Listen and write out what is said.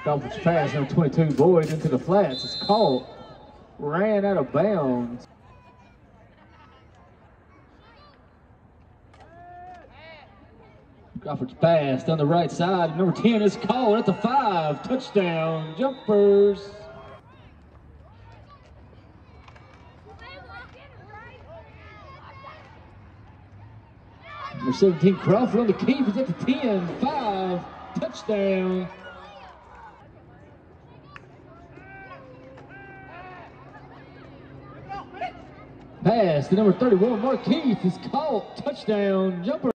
Dolphins pass, number 22, Boyd into the flats. It's caught. Ran out of bounds. Crawford's pass down the right side. Number 10 is called at the 5. Touchdown, Jumpers. Number 17, Crawford on the keep. He's at the 10. 5. Touchdown. Pass to number 31, Markeith is caught. Touchdown, Jumper.